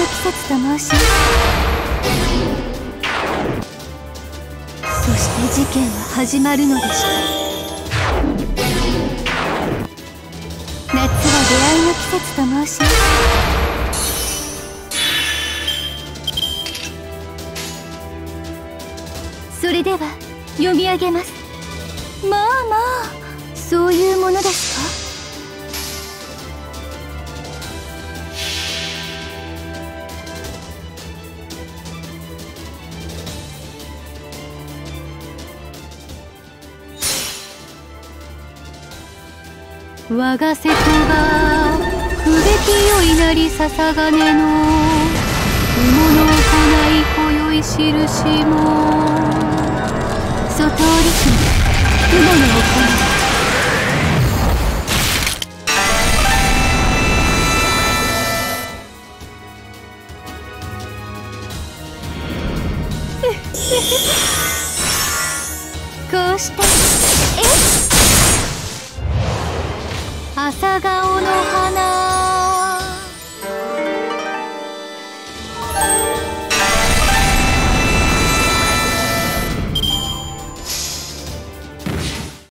の季節と申します。そして事件は始まるのでした。夏は出会いの季節と申します。それでは読み上げます。まあまあ、そういうものですか。我が瀬戸が不べきよいなりささがねの雲の行い今宵印も外織姫雲の行い。こうして朝顔の花